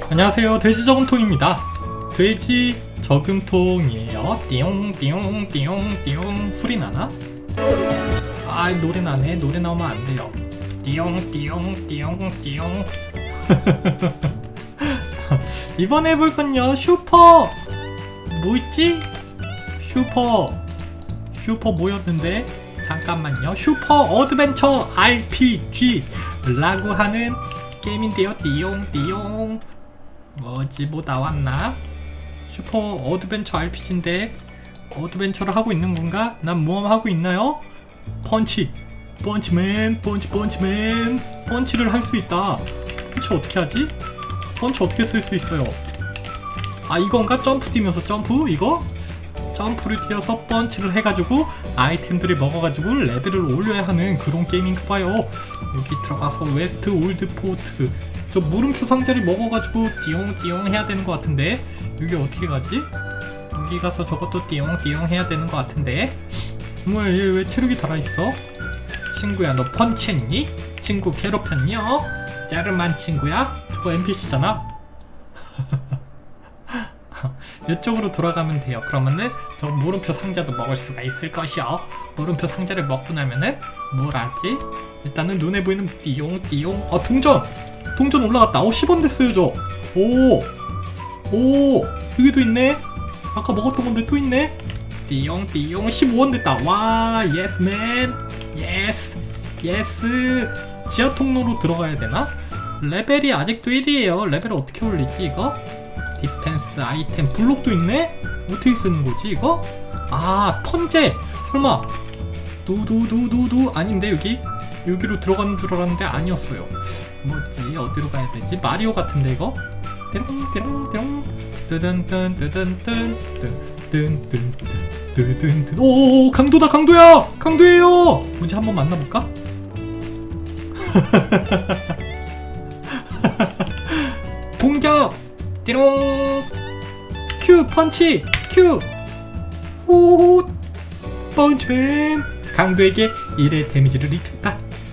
안녕하세요, 돼지 저금통입니다. 돼지 저금통이에요. 띠용 띠용 띠용 띠용 소리 나나? 아, 노래 나네. 노래 나오면 안 돼요. 띠용 띠용 띠용 띠용. 이번에 해볼 건요, 슈퍼 뭐 있지? 슈퍼 뭐였는데? 잠깐만요. 슈퍼 어드벤처 RPG 라고 하는 게임인데요. 띠용 뭐지, 뭐 나왔나? 슈퍼 어드벤처 RPG인데 어드벤처를 하고 있는 건가? 난 모험하고 있나요? 펀치맨 펀치를 할 수 있다. 펀치 어떻게 하지? 펀치 어떻게 쓸 수 있어요? 아, 이건가? 점프 뛰면서 점프? 이거? 점프를 뛰어서 펀치를 해가지고 아이템들을 먹어가지고 레벨을 올려야 하는 그런 게임인가봐요. 여기 들어가서 웨스트 올드포트 저 물음표 상자를 먹어가지고 띠용 해야 되는 것 같은데, 여기 어떻게 가지? 여기 가서 저것도 띠용 해야 되는 것 같은데. 뭐야, 얘 왜 체력이 달아있어? 친구야, 너 펀치했니? 친구 괴롭혔냐? 짜르만 친구야? 저거 NPC잖아? 이쪽으로 돌아가면 돼요. 그러면은 저 물음표 상자도 먹을 수가 있을 것이요. 물음표 상자를 먹고 나면은 뭘 하지? 일단은 눈에 보이는 띠용. 아, 동전 올라갔다. 10원 됐어요 저. 오 여기도 있네. 아까 먹었던 건데 또 있네. 띠용 15원 됐다. 와, 예스맨. 예스. 지하 통로로 들어가야 되나? 레벨이 아직도 1이에요 레벨을 어떻게 올리지 이거? 디펜스 아이템 블록도 있네? 어떻게 쓰는 거지 이거? 아, 턴제! 설마 두두두두두 아닌데 여기로 들어가는 줄 알았는데 아니었어요. 뭐지? 어디로 가야 되지? 마리오 같은데 이거? 띠롱 뜨든 오, 강도예요. 뭐지, 한번 만나볼까? 공격! 띠롱! 큐! 펀치! 큐! 호! 펀치맨! 강도에게 1의 데미지를 입혔다.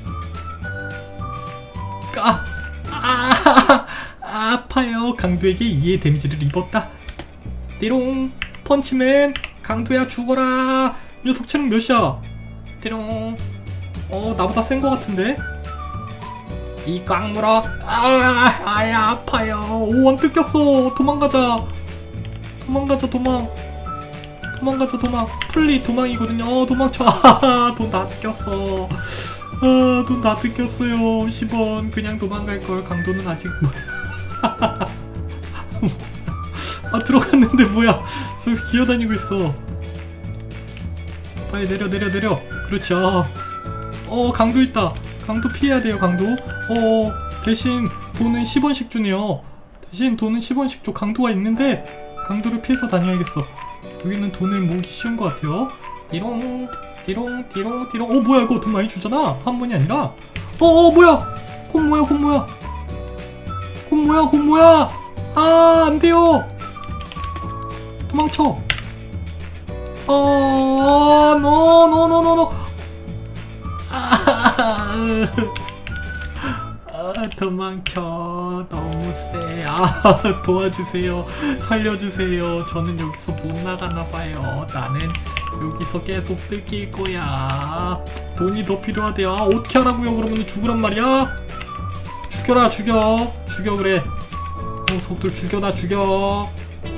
아파요. 강도에게 2의 데미지를 입었다. 띠롱! 펀치맨! 강도야, 죽어라! 녀석 체력 몇이야? 띠롱! 나보다 센 거 같은데? 이 꽉 물어. 아야, 아파요. 오, 안 뜯겼어. 도망가자. 도망. 플리 도망이거든요. 도망쳐. 돈 다 뜯겼어. 돈 다 뜯겼어요. 10원. 그냥 도망갈걸. 강도는 아직 아, 들어갔는데 뭐야. 저기서 기어다니고 있어. 빨리 내려. 그렇죠. 강도 있다. 강도 피해야 돼요. 강도. 대신 돈은 10원씩 주네요. 대신 돈은 10원씩 줘. 강도가 있는데 강도를 피해서 다녀야겠어. 여기는 돈을 모으기 쉬운 것 같아요. 띠롱. 뭐야, 이거 돈 많이 주잖아. 한 번이 아니라. 뭐야. 곰 뭐야. 아, 안 돼요. 도망쳐. 노. 도망쳐. 너무 세. 도와주세요. 살려주세요. 저는 여기서 못 나가나봐요. 나는 여기서 계속 뜯길 거야. 돈이 더 필요하대요. 어떻게 하라고요? 그러면 죽으란 말이야? 죽여 그래. 속들 죽여.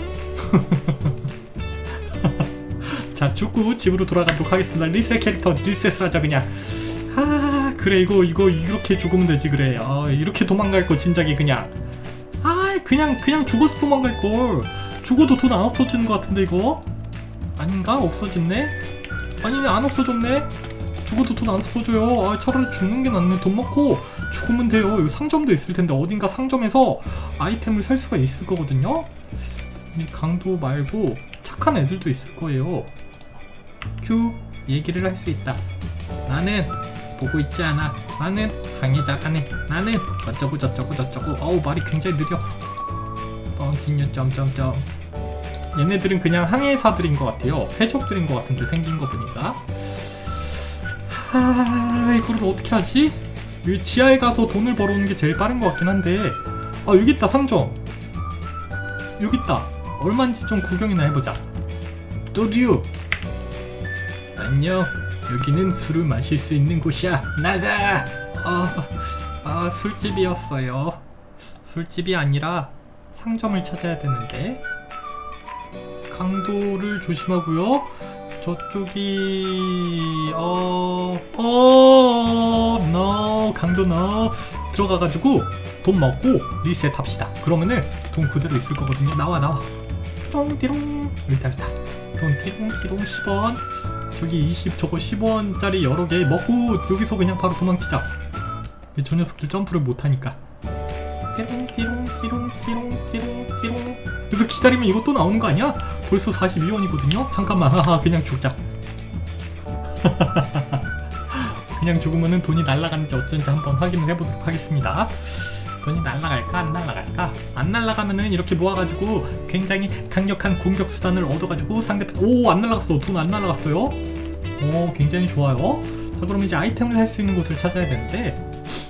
자, 죽고 집으로 돌아가도록 하겠습니다. 리셋 캐릭터 리셋을 하자 그냥. 그래, 이거 이렇게 죽으면 되지. 그래. 이렇게 도망갈 거 진작에 그냥. 그냥 죽어서 도망갈 걸. 죽어도 돈 안 없어지는 것 같은데 이거? 아닌가? 없어졌네? 아니네, 안 없어졌네? 죽어도 돈 안 없어져요. 차라리 죽는 게 낫네. 돈 먹고 죽으면 돼요. 여기 상점도 있을 텐데 어딘가 상점에서 아이템을 살 수가 있을 거거든요? 이 강도 말고 착한 애들도 있을 거예요. 큐, 얘기를 할 수 있다. 나는 보고 있지 않아. 나는 항해자가네. 나는 어쩌고 저쩌고. 말이 굉장히 느려. 뻥킹유 점점점. 얘네들은 그냥 항해사들인 것 같아요. 해적들인 것 같은데 생긴 거 보니까. 이거를 어떻게 하지? 여기 지하에 가서 돈을 벌어오는 게 제일 빠른 것 같긴 한데. 여기 있다, 상점. 여기 있다. 얼마인지 좀 구경이나 해보자. 또류. 안녕. 여기는 술을 마실 수 있는 곳이야. 나가. 술집이었어요. 술집이 아니라 상점을 찾아야 되는데. 강도를 조심하고요. 저쪽이 no. 강도 no. 들어가가지고 돈 먹고 리셋합시다. 그러면은 돈 그대로 있을 거거든요. 나와. 띠롱. 여기다. 돈 띠롱 10원. 저기 20, 저거 10원짜리 여러 개 먹고 여기서 그냥 바로 도망치자. 저 녀석들 점프를 못하니까. 띠롱. 그래서 기다리면 이거 또 나오는 거 아니야? 벌써 42원이거든요? 잠깐만, 그냥 죽자. 그냥 죽으면은 돈이 날아가는지 어쩐지 한번 확인을 해보도록 하겠습니다. 돈이 날아갈까? 안 날아갈까? 안 날아가면은 이렇게 모아가지고 굉장히 강력한 공격 수단을 얻어가지고 상대편, 안 날아갔어. 돈 안 날아갔어요. 굉장히 좋아요. 자, 그럼 이제 아이템을 살 수 있는 곳을 찾아야 되는데,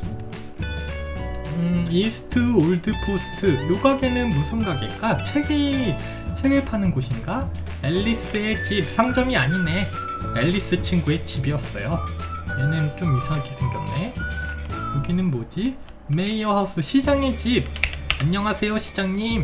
이스트 올드 포스트. 요 가게는 무슨 가게일까? 책을 파는 곳인가? 앨리스의 집. 상점이 아니네. 앨리스 친구의 집이었어요. 얘는 좀 이상하게 생겼네. 여기는 뭐지? 메이어 하우스. 시장의 집. 안녕하세요, 시장님.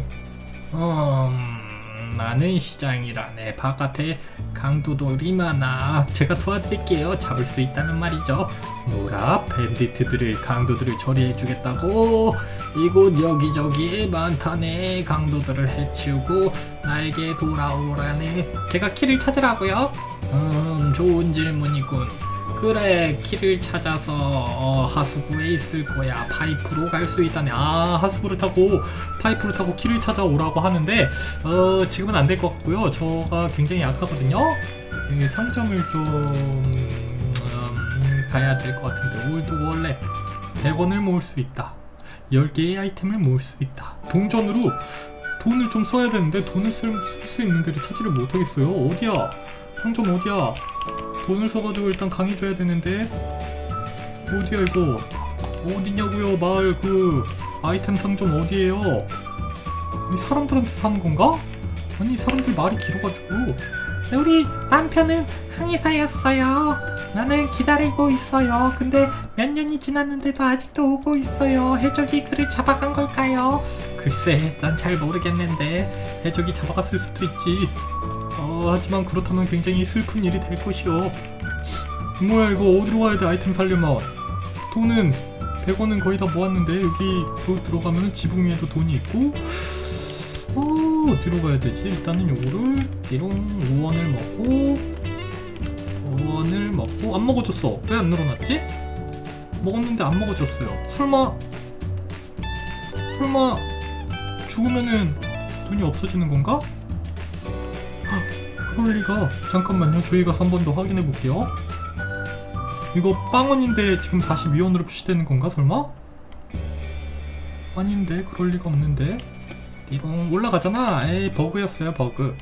나는 시장이라네. 바깥에 강도들이 많아. 제가 도와드릴게요. 잡을 수 있다면 말이죠. 뭐라? 밴디트들을, 강도들을 처리해주겠다고? 이곳 여기저기에 많다네. 강도들을 해치우고 나에게 돌아오라네. 제가 키를 찾으라고요? 좋은 질문이군. 그래, 키를 찾아서 하수구에 있을 거야. 파이프로 갈 수 있다네. 하수구를 타고 파이프를 타고 키를 찾아오라고 하는데 지금은 안 될 것 같고요. 저가 굉장히 약하거든요. 상점을 좀 가야 될 것 같은데. 올드 월렛 100원을 모을 수 있다. 10개의 아이템을 모을 수 있다. 동전으로 돈을 좀 써야 되는데 돈을 쓸 수 있는 데를 찾지를 못하겠어요. 어디야? 상점 어디야? 돈을 써가지고 일단 강해줘야 되는데. 어디야 이거? 어디냐고요? 마을 그 아이템 상점 어디에요? 이 사람들한테 사는 건가? 아니, 사람들 말이 길어가지고. 우리 남편은 항해사였어요. 나는 기다리고 있어요. 근데 몇 년이 지났는데도 아직도 오고 있어요. 해적이 그를 잡아간 걸까요? 글쎄, 난 잘 모르겠는데. 해적이 잡아갔을 수도 있지. 하지만 그렇다면 굉장히 슬픈 일이 될 것이요. 뭐야 이거? 어디로 가야 돼? 아이템 살려면 돈은 100원은 거의 다 모았는데. 여기 들어가면 지붕 위에도 돈이 있고. 어디로 가야 되지? 일단은 요거를 띠롱 5원을 먹고 안 먹어졌어. 왜 안 늘어났지? 먹었는데 안 먹어졌어요. 설마 죽으면은 돈이 없어지는 건가? 그럴 리가. 잠깐만요. 저희 가서 한 번 더 확인해 볼게요. 이거 빵원인데 지금 42원으로 표시되는 건가 설마? 아닌데, 그럴 리가 없는데. 띠롱 올라가잖아. 에이, 버그였어요, 버그.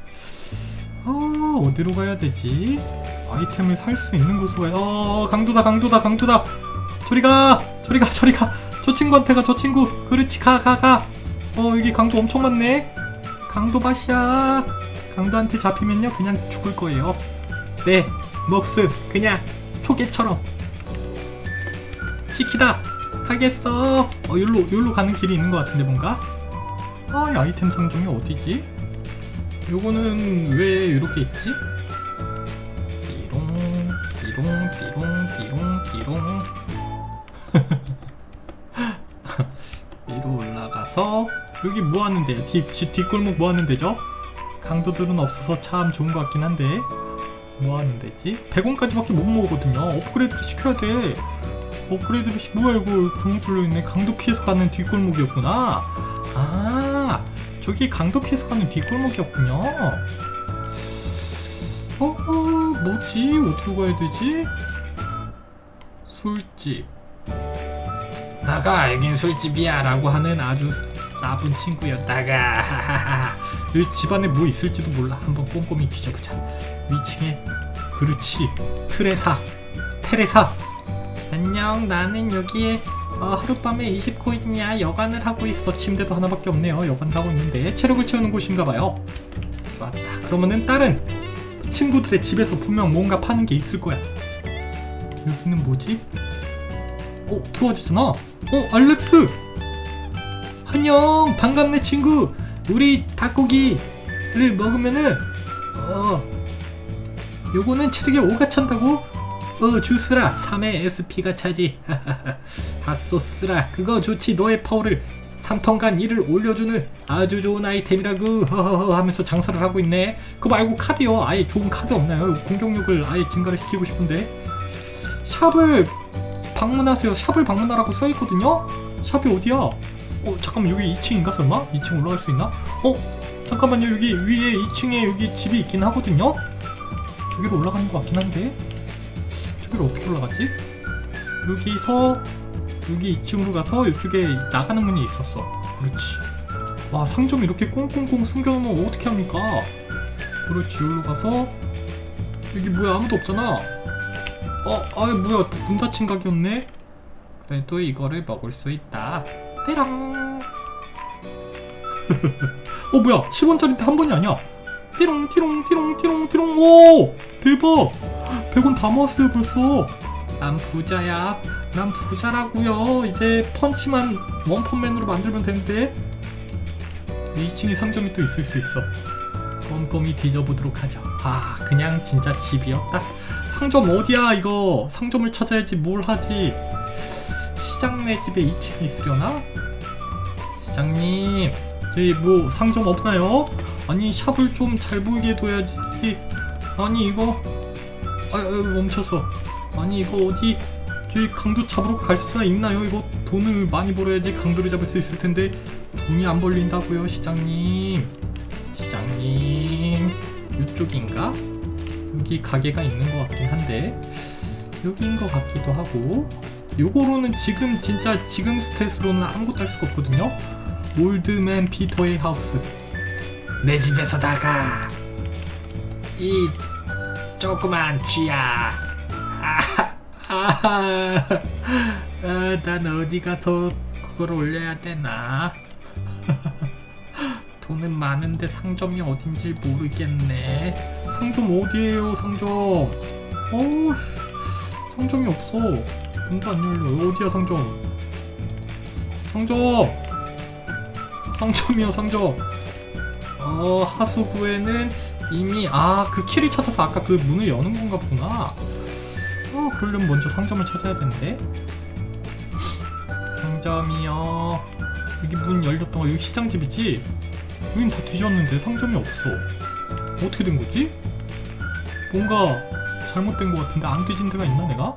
어디로 가야 되지? 아이템을 살 수 있는 곳으로 가야. 강도다. 저리가. 저 친구한테 가. 저 친구. 그렇지, 가. 여기 강도 엄청 많네. 강도 맛이야. 강도한테 잡히면요 그냥 죽을 거예요. 네, 목숨 그냥 초계처럼 지키다 가겠어. 여기로 가는 길이 있는 것 같은데 뭔가? 이 아이템 상점이 어디지? 요거는 왜 이렇게 있지? 띠롱 위로 올라가서 여기 뭐 하는 데요? 뒷골목 뭐 하는 데죠? 강도들은 없어서 참 좋은 것 같긴 한데. 뭐 하는 데지? 100원까지밖에 못 먹거든요. 업그레이드를 시켜야 돼. 뭐야 이거? 구멍 뚫려있네. 강도 피해서 가는 뒷골목이었구나. 저기 강도 피해서 가는 뒷골목이었군요. 뭐지? 어디로 가야 되지? 술집. 나가, 여긴 술집이야 라고 하는 아주 나쁜 친구였다가 여기 집안에 뭐 있을지도 몰라. 한번 꼼꼼히 뒤져보자. 위층에, 그렇지, 테레사. 안녕, 나는 여기에 하룻밤에 20코인이야. 여간을 하고 있어. 침대도 하나밖에 없네요. 여간을 하고 있는데 체력을 채우는 곳인가봐요. 좋았다. 그러면은 다른 친구들의 집에서 분명 뭔가 파는 게 있을 거야. 여기는 뭐지? 들어와지잖아. 알렉스! 안녕! 반갑네 친구! 우리 닭고기를 먹으면은 요거는 체력이 5가 찬다고? 주스라 3의 SP가 차지. 핫소스라 그거 좋지. 너의 파워를 3턴간 1을 올려주는 아주 좋은 아이템이라고 하면서 장사를 하고 있네. 그거 말고 카드요. 아예 좋은 카드 없나요? 공격력을 아예 증가를 시키고 싶은데. 샵을 방문하세요. 샵을 방문하라고 써있거든요? 샵이 어디야? 잠깐만 여기 2층인가 설마? 2층 올라갈 수 있나? 잠깐만요. 여기 위에 2층에 여기 집이 있긴 하거든요? 저기로 올라가는 것 같긴 한데 저기로 어떻게 올라가지? 여기서 여기 2층으로 가서 이쪽에 나가는 문이 있었어. 그렇지. 와 상점 이렇게 꽁꽁꽁 숨겨놓으면 어떻게 합니까? 그렇지. 여기로 가서 여기 뭐야 아무도 없잖아. 뭐야 문 닫힌 가게였네? 그래도 이거를 먹을 수 있다. 띠롱. 뭐야 10원짜리인데 한 번이 아니야. 띠롱 띠롱 띠롱 띠롱 띠롱. 오 대박. 100원 다 모았어요 벌써. 난 부자야. 난 부자라고요. 이제 펀치만 원펀맨으로 만들면 되는데. 2층에 상점이 또 있을 수 있어. 꼼꼼히 뒤져보도록 하죠. 그냥 진짜 집이었다. 상점 어디야 이거. 상점을 찾아야지 뭘 하지. 시장네 집에 2층에 있으려나? 시장님 저희 뭐 상점 없나요? 아니 샵을 좀 잘 보이게 둬야지. 아니 이거 멈췄어. 아니 이거 어디 저희 강도 잡으러 갈 수나 있나요? 이거 돈을 많이 벌어야지 강도를 잡을 수 있을 텐데 돈이 안 벌린다고요. 시장님 이쪽인가? 여기 가게가 있는 것 같긴 한데 여기인 것 같기도 하고. 요거로는 지금 진짜 지금 스탯으로는 아무것도 할 수가 없거든요. 올드맨 피터의 하우스. 내 집에서다가 이 조그만 쥐야. 난 어디 가서 그걸 올려야 되나? 돈은 많은데 상점이 어딘지 모르겠네. 상점 어디에요 상점? 상점이 없어. 문도 안 열려. 어디야 상점? 상점이야 상점. 하수구에는 이미 그 키를 찾아서 아까 그 문을 여는 건가 보구나. 그러려면 먼저 상점을 찾아야 되는데. 상점이요. 여기 문 열렸던 거 여기 시장집이지? 여긴 다 뒤졌는데 상점이 없어. 어떻게 된 거지? 뭔가 잘못된 것 같은데 안 뒤진 데가 있나 내가?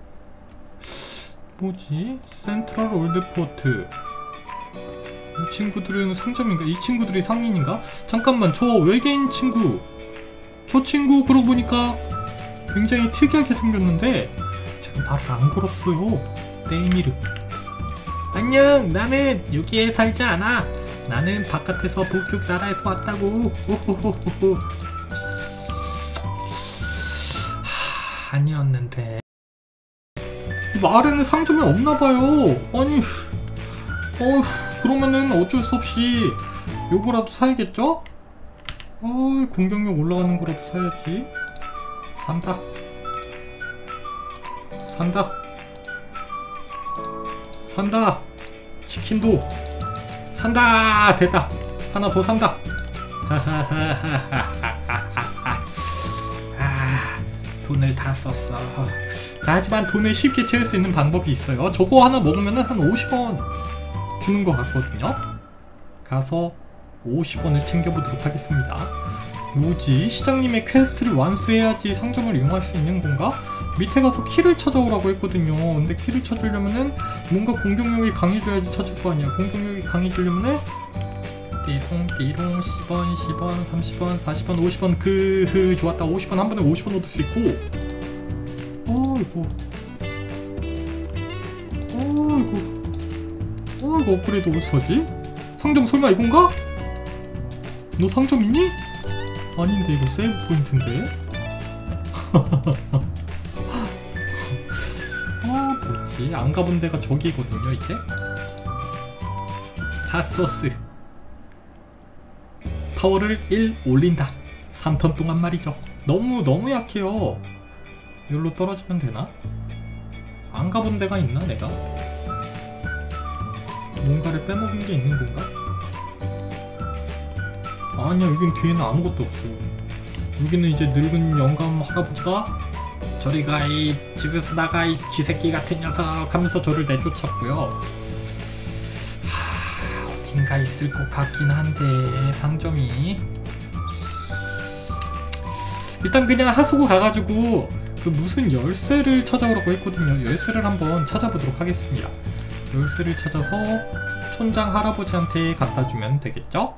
뭐지? 센트럴 올드포트. 이 친구들은 상점인가? 이 친구들이 상인인가? 잠깐만 저 외계인 친구. 저 친구 그러고 보니까 굉장히 특이하게 생겼는데 제가 말을 안 걸었어요. 네이미르. 안녕. 나는 여기에 살지 않아. 나는 바깥에서 북쪽 나라에서 왔다고. 아니었는데. 이 마을에는 상점이 없나봐요. 아니 그러면은 어쩔 수 없이 요거라도 사야겠죠? 공격력 올라가는 거라도 사야지. 산다. 치킨도 산다. 됐다. 하나 더 산다. 돈을 다 썼어. 하지만 돈을 쉽게 채울 수 있는 방법이 있어요. 저거 하나 먹으면은 한 50원 주는 것 같거든요. 가서 50원을 챙겨보도록 하겠습니다. 뭐지? 시장님의 퀘스트를 완수해야지 상점을 이용할 수 있는 건가? 밑에 가서 키를 찾아오라고 했거든요. 근데 키를 찾으려면은 뭔가 공격력이 강해져야지 찾을 거 아니야. 공격력이 강해지려면은 띠롱 10원 30원 40원 50원 좋았다. 50원 한 번에 50원 얻을 수 있고. 이거 업그레이드 어디서 하지? 상점 설마 이건가? 너 상점 있니? 아닌데 이거 세이브 포인트인데? 뭐지? 가야지. 안 가본 데가 저기거든요 이제. 핫소스 파워를 1 올린다. 3턴 동안 말이죠. 너무 약해요. 여기로 떨어지면 되나? 안 가본 데가 있나 내가? 뭔가를 빼먹은 게 있는 건가? 아니야, 여긴 뒤에는 아무것도 없어요. 여기는 이제 늙은 영감 할아버지가 저리가 이 집에서 나가 이 쥐새끼 같은 녀석 하면서 저를 내쫓았고요. 어딘가 있을 것 같긴 한데 상점이. 일단 그냥 하수구 가가지고 그 무슨 열쇠를 찾아오라고 했거든요. 열쇠를 한번 찾아보도록 하겠습니다. 열쇠를 찾아서 촌장 할아버지한테 갖다주면 되겠죠?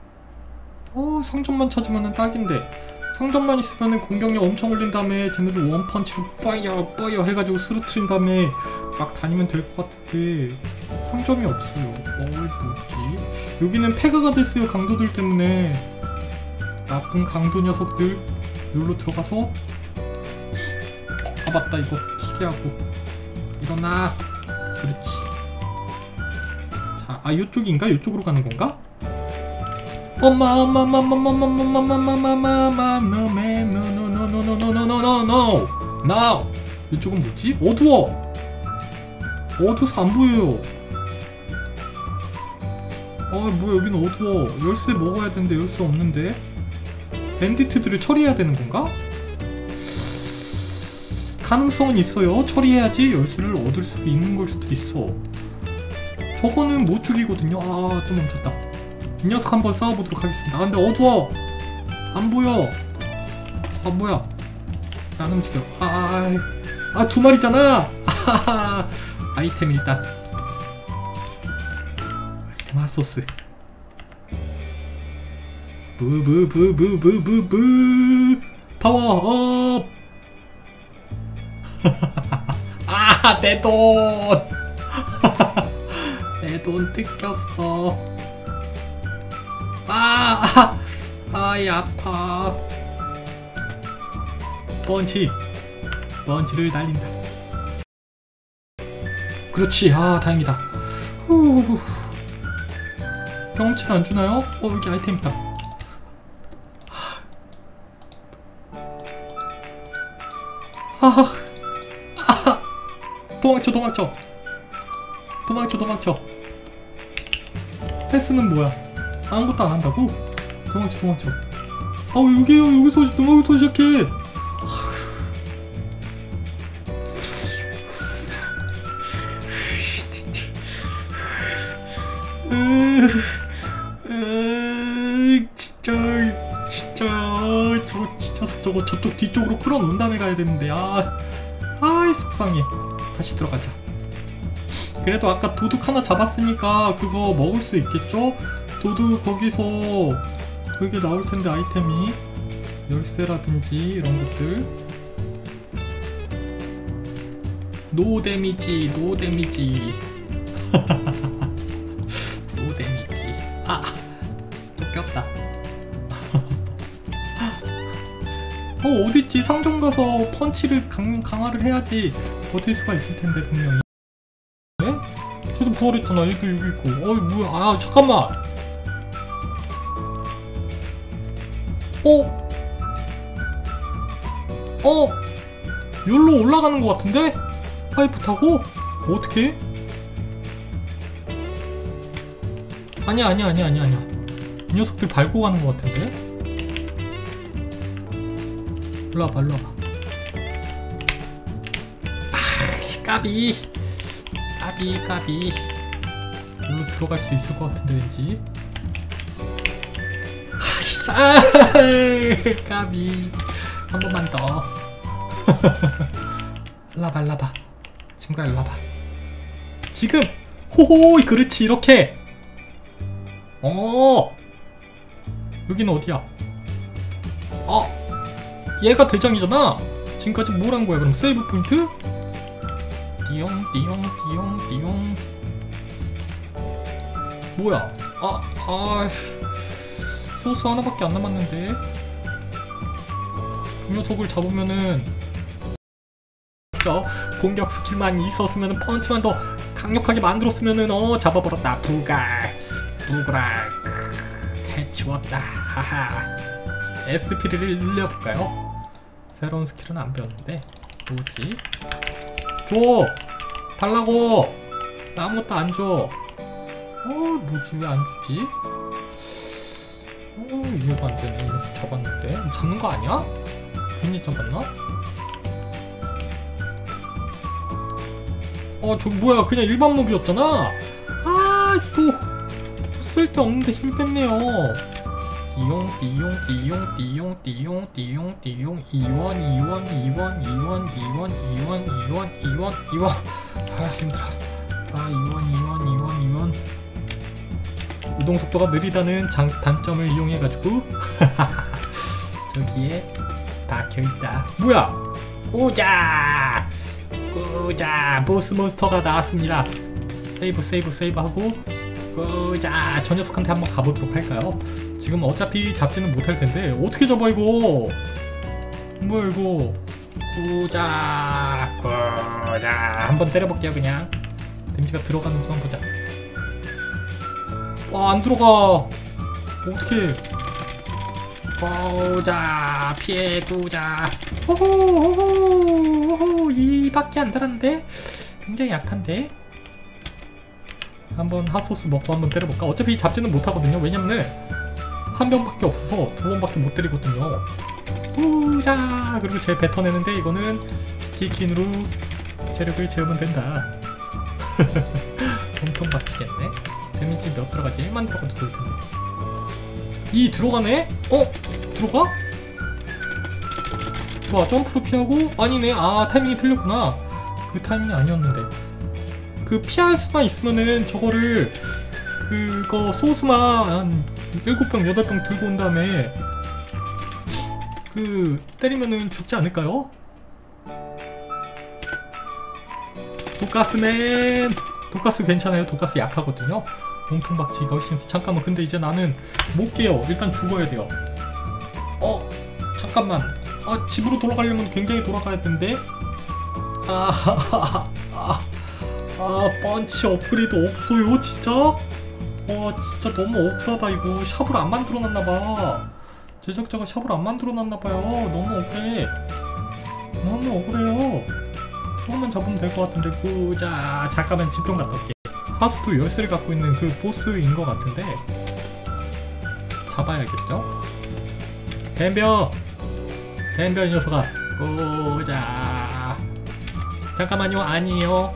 상점만 찾으면 딱인데 상점만 있으면 공격력 엄청 올린 다음에 쟤네를 원펀치로 빠여 해가지고 쓰러트린 다음에 막 다니면 될 것 같은데 상점이 없어요. 뭐지? 여기는 폐가가 됐어요. 강도들 때문에. 나쁜 강도 녀석들. 여기로 들어가서 맞다, 이거 기계하고 일어나. 그렇지. 자, 요쪽인가? 요쪽으로 가는 건가? 엄마 이쪽은 뭐지? 어두워서 안 보여요. 뭐야, 여기는 어두워. 열쇠 먹어야 되는데 열쇠 없는데. 밴디트들을 처리해야 되는 건가? 가능성은 있어요. 처리해야지 열쇠를 얻을 수 있는 걸 수도 있어. 저거는 못 죽이거든요. 또 멈췄다. 이 녀석 한번 싸워보도록 하겠습니다. 근데 어두워. 안 보여. 뭐야. 안 움직여. 두 마리잖아. 아이템 일단. 아이템 핫소스. 부부부부부부부 파워업. 내 돈. 내 돈 뜯겼어. 아이 아파. 펀치를 날린다. 그렇지. 다행이다. 경험치는 안 주나요? 여기 아이템 있다. 도망쳐. 패스는 뭐야? 아무것도 안 한다고? 도망쳐. 여기서 시작해. 저거 저쪽 뒤쪽으로 끌어놓은 다음에 가야 되는데. 속상해. 다시 들어가자. 그래도 아까 도둑 하나 잡았으니까 그거 먹을 수 있겠죠? 도둑 거기서 그게 나올 텐데 아이템이. 열쇠라든지 이런 것들. 노 데미지. 쫓겼다. 어딨지? 상점 가서 펀치를 강화를 해야지 버틸 수가 있을 텐데 분명히. 네? 쟤도 부활했잖아. 여기 있고. 뭐야? 잠깐만. 여기로 올라가는 것 같은데? 파이프 타고? 어떻게? 아니야. 이 녀석들 밟고 가는 것 같은데? 일로 와봐. 까비. 여기로 들어갈 수 있을 것 같은데 왠지. 까비. 한 번만 더. 일로 와봐. 친구야, 일로 와봐. 지금. 호호이. 그렇지. 이렇게. 여기는 어디야? 얘가 대장이잖아. 지금까지 뭘 한 거야? 그럼 세이브 포인트? 띠용. 뭐야? 소스 하나밖에 안 남았는데. 이 녀석을 잡으면은 있어. 공격 스킬만 있었으면 펀치만 더 강력하게 만들었으면은 잡아버렸다. 부갈 해치웠다. 하하. SP를 늘려볼까요? 새로운 스킬은 안 배웠는데 뭐지? 줘! 달라고! 나 아무것도 안 줘. 뭐지? 왜 안 주지? 이해가 안 되네. 이거 잡았는데. 잡는 거 아니야? 괜히 잡았나? 저 뭐야? 그냥 일반 몹이었잖아? 또 쓸데없는데 힘 뺐네요. 띠용 2원 힘들어. 2원 이동 속도가 느리다는 단점을 이용해가지고 저기에 박혀있다. 뭐야? 꾸자 보스 몬스터가 나왔습니다. 세이브 하고 꾸자 저 녀석한테 한번 가보도록 할까요? 지금 어차피 잡지는 못할텐데 어떻게 잡아 이거? 뭐야 이거? 꾸자 한번 때려볼게요. 그냥 데미지가 들어가는지만 보자. 안 들어가. 어떡해. 꾸자 피해. 꾸자 호호 이밖에 안 달았는데 굉장히 약한데. 한번 핫소스 먹고 한번 때려볼까? 어차피 잡지는 못하거든요. 왜냐면은 한 병밖에 없어서 두 번밖에 못 때리거든요. 꾸자 그리고 제 뱉어내는데 이거는 치킨으로 체력을 채우면 된다. 엄청 박치겠네. 데미지 몇 들어가지? 1만 들어가도 좋을 텐데. 들어가네? 들어가? 좋아, 점프로 피하고. 아니네. 타이밍이 틀렸구나. 그 타이밍이 아니었는데. 그 피할 수만 있으면은 저거를 그거 소스만 한 7병 8병 들고 온 다음에 때리면은 죽지 않을까요? 독가스맨! 독가스 괜찮아요. 독가스 약하거든요. 몸통박치기가 훨씬. 잠깐만, 근데 이제 나는 못 깨요. 일단 죽어야 돼요. 잠깐만. 집으로 돌아가려면 굉장히 돌아가야 되는데. 펀치 업그레이드 없어요 진짜? 진짜 너무 억울하다 이거. 샵을 안 만들어놨나봐. 제작자가 샵을 안 만들어놨나봐요. 너무 억울해. 너무 억울해요. 조금만 잡으면 될 것 같은데. 꾸자 잠깐만 집 좀 갔다 올게. 하수도 열쇠를 갖고 있는 그 보스인 것 같은데 잡아야겠죠? 덤벼 이 녀석아. 꾸자 잠깐만요. 아니에요.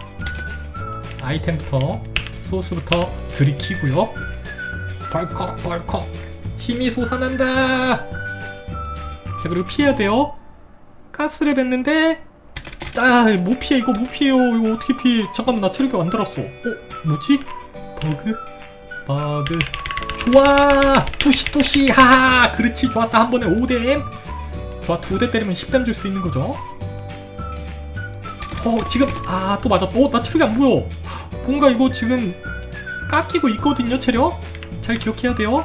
아이템부터 소스부터 들이키고요. 벌컥 힘이 솟아난다. 자 그리고 피해야 돼요. 가스를 뱉는데 못 피해. 이거 못 피해요. 이거 어떻게 피해. 잠깐만 나 체력이 안 달았어. 뭐지? 버그 좋아. 뚜시 하하. 그렇지 좋았다. 한 번에 5댐. 좋아 2대 때리면 10댐 줄 수 있는 거죠. 지금 또 맞았다. 나 체력이 안 보여. 뭔가 이거 지금 깎이고 있거든요. 체력 잘 기억해야 돼요.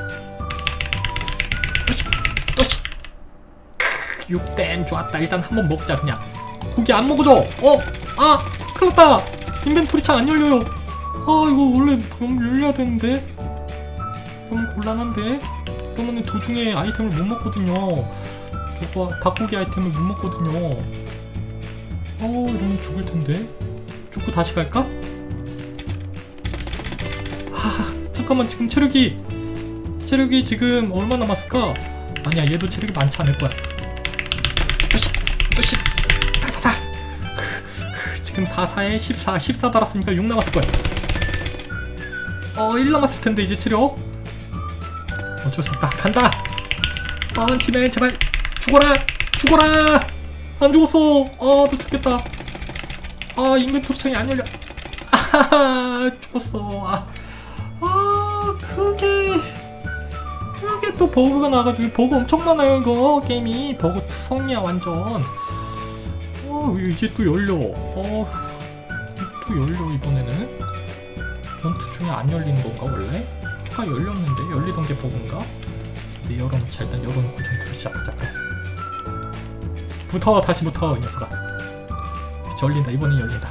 6댐 좋았다. 일단 한번 먹자. 그냥 고기 안 먹어줘. 큰일났다. 인벤토리 창 안 열려요. 이거 원래 열려야 되는데. 너무 곤란한데. 그러면 도중에 아이템을 못 먹거든요. 저거 닭고기 아이템을 못 먹거든요. 이러면 죽을 텐데. 죽고 다시 갈까? 잠깐만 지금 체력이 지금 얼마 남았을까? 아니야 얘도 체력이 많지 않을 거야. 뚜시 다다다. 지금 4에 14 달았으니까 6 남았을 거야. 1 남았을 텐데 이제 체력. 어쩔 수 없다. 간다. 펀치맨 제발 죽어라. 안 죽었어. 너 죽겠다. 인벤토리 창이 안 열려. 죽었어. 그게 또 버그가 나가지고. 버그 엄청 많아요 이거. 게임이 버그 투성이야 완전. 이제 또 열려. 또 열려 이번에는. 전투 중에 안 열리는 건가 원래? 아까 열렸는데 열리던 게 버그인가? 네 열어놓자. 일단 열어놓고 전투를 시작하자. 다시 붙어 이 녀석아. 그렇지, 열린다. 이번엔 열린다.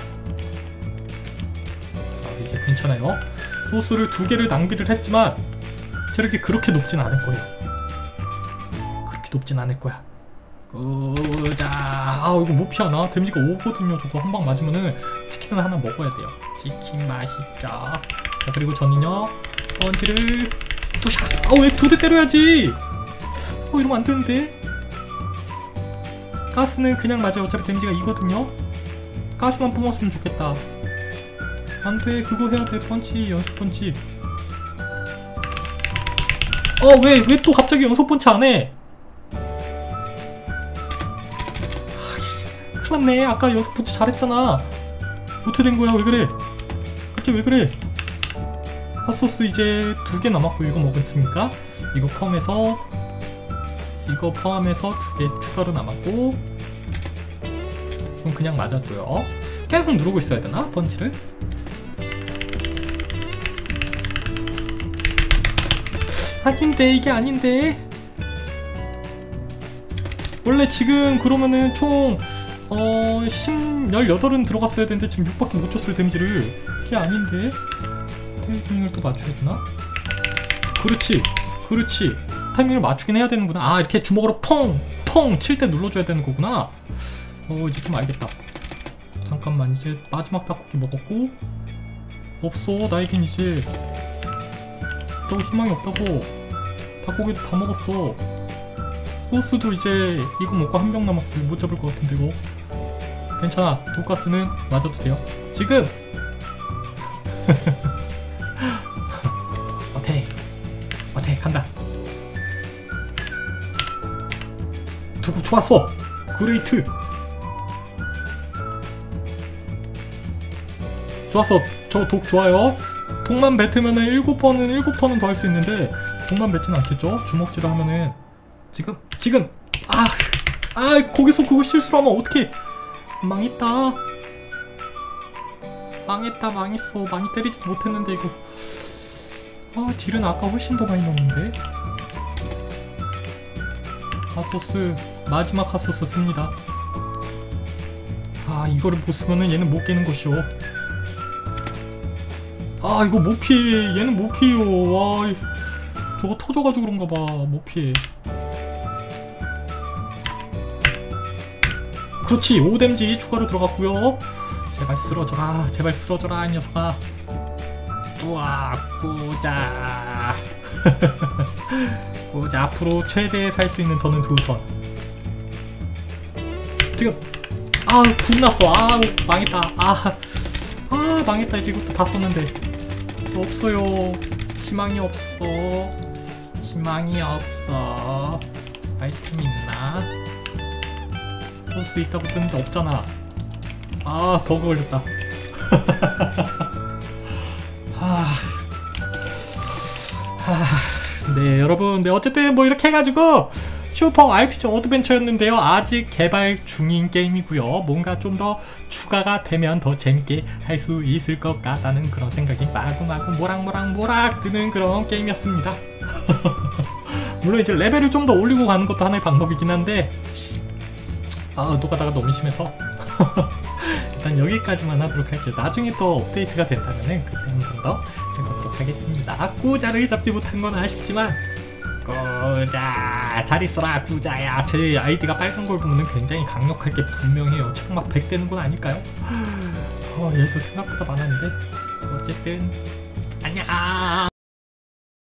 자, 이제 괜찮아요. 소스를 2개를 낭비를 했지만 체력이 그렇게 높진 않을 거예요. 그렇게 높진 않을 거야. 자, 아, 이거 못 피하나? 데미지가 5거든요. 저거 한 방 맞으면은 치킨을 하나 먹어야 돼요. 치킨 맛있죠. 자, 그리고 저는요, 펀치를 뚜샷. 왜 2대 때려야지. 이러면 안 되는데. 가스는 그냥 맞아요. 어차피 데미지가 2거든요. 가스만 뿜었으면 좋겠다. 안 돼. 그거 해야 돼. 펀치, 연속 펀치. 왜 또 갑자기 연속 펀치 안 해? 큰일 났네. 아까 연속 펀치 잘했잖아. 어떻게 된 거야? 왜 그래? 갑자기 왜 그래? 핫소스 이제 2개 남았고, 이거 먹었으니까 이거 포함해서 2개 추가로 남았고, 그럼 그냥 맞아줘요. 계속 누르고 있어야 되나? 펀치를? 아닌데, 이게 아닌데. 원래 지금 그러면은 총 18은 들어갔어야 되는데 지금 6밖에 못 줬어요, 데미지를. 이게 아닌데. 타이밍을 또 맞춰야 되나? 그렇지, 그렇지. 타이밍을 맞추긴 해야 되는구나. 아, 이렇게 주먹으로 펑 칠 때 눌러줘야 되는 거구나. 이제 좀 알겠다. 잠깐만, 이제 마지막 닭고기 먹었고, 없어. 나에겐 이제 또 희망이 없다고. 닭고기도 다 먹었어. 소스도 이제 이거 먹고 한 병 남았어. 못 잡을 것 같은데 이거. 괜찮아. 돈가스는 맞아도 돼요. 지금. 어때 간다. 두고 좋았어. 그레이트. 좋았어. 저 독 좋아요. 독만 뱉으면은 7턴은 더 할 수 있는데 독만 뱉지는 않겠죠? 주먹질을 하면은 지금 거기서 그거 실수로 하면 어떡해. 망했어. 많이 때리지 못했는데 이거. 딜은 아까 훨씬 더 많이 넣었는데. 핫소스, 마지막 핫소스 씁니다. 이거를 못 쓰면은 얘는 못 깨는 것이오. 이거 못 피해. 얘는 못 피해요. 저거 터져가지고 그런가 봐. 못 피해. 그렇지. 5데미지 추가로 들어갔고요. 제발 쓰러져라 이 녀석아. 우와, 꾸자. 꾸자. 앞으로 최대 살 수 있는 턴은 2턴. 지금 국 났어. 망했다. 망했다. 이제 이것도 다 썼는데 없어요. 희망이 없어. 아이템 있나? 소스 있다고 뜨는데 없잖아. 버그 걸렸다. 네, 여러분. 네, 어쨌든 뭐 이렇게 해가지고 슈퍼 RPG 어드벤처였는데요. 아직 개발 중인 게임이고요. 뭔가 좀 더 추가가 되면 더 재밌게 할 수 있을 것 같다는 그런 생각이 마구마구 모락모락 드는 그런 게임이었습니다. 물론 이제 레벨을 좀 더 올리고 가는 것도 하나의 방법이긴 한데 노가다가 너무 심해서 일단 여기까지만 하도록 할게요. 나중에 또 업데이트가 된다면은 그때 한 번 더 해보도록 하겠습니다. 꾸자를 잡지 못한 건 아쉽지만 꾸자 잘 있어라. 꾸자야. 제 아이디가 빨간 걸 보면 굉장히 강력할 게 분명해요. 창막 100 되는 건 아닐까요? 얘도 생각보다 많았는데 어쨌든 안녕.